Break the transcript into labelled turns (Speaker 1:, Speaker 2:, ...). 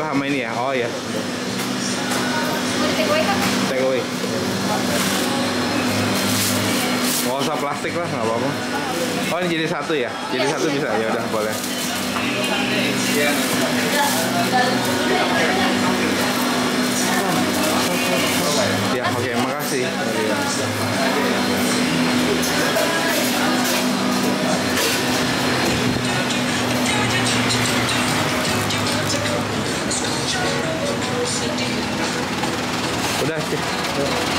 Speaker 1: sama ini ya. Oh ya.
Speaker 2: Take away kan?
Speaker 1: Take away. Nggak usah plastik lah, nggak apa-apa. Oh ini jadi satu ya? Jadi satu bisa, ya udah boleh. Ya oke, makasih. Udah sih.